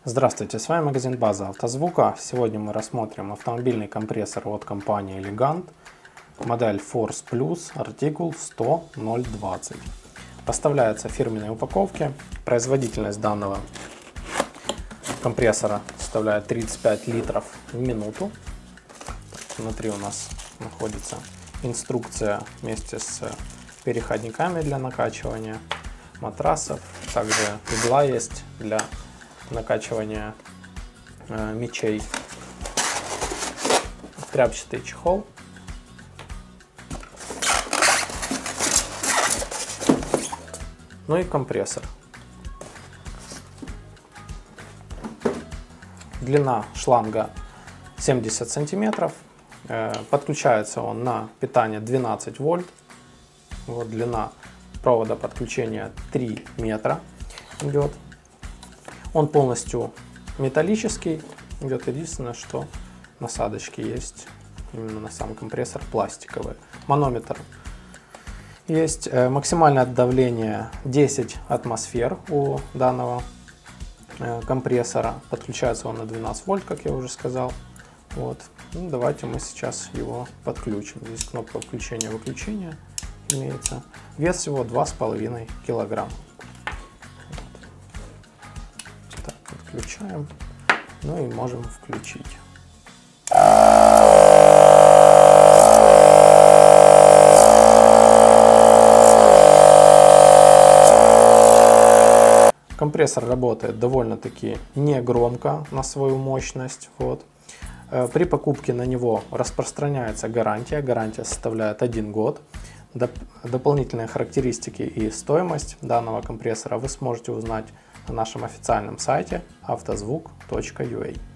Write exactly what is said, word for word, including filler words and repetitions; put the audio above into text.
Здравствуйте, с вами магазин База Автозвука. Сегодня мы рассмотрим автомобильный компрессор от компании Elegant, модель Force Plus, артикул сто ноль двадцать. Поставляется в фирменной упаковке. Производительность данного компрессора составляет тридцать пять литров в минуту. Внутри у нас находится инструкция вместе с переходниками для накачивания матрасов. Также игла есть для накачивания э, мечей, тряпчатый чехол, ну и компрессор. Длина шланга семьдесят сантиметров, э, подключается он на питание двенадцать вольт. Вот длина провода подключения три метра идет. Он полностью металлический, идет единственное, что насадочки есть именно на сам компрессор пластиковые. Манометр есть, максимальное давление десять атмосфер у данного компрессора. Подключается он на двенадцать вольт, как я уже сказал. Вот. Ну, давайте мы сейчас его подключим. Здесь кнопка включения-выключения имеется. Вес всего два с половиной килограмма. Включаем, ну и можем включить. Компрессор работает довольно-таки негромко на свою мощность. Вот. При покупке на него распространяется гарантия. Гарантия составляет один год. Доп дополнительные характеристики и стоимость данного компрессора вы сможете узнать на нашем официальном сайте автозвук точка ю а.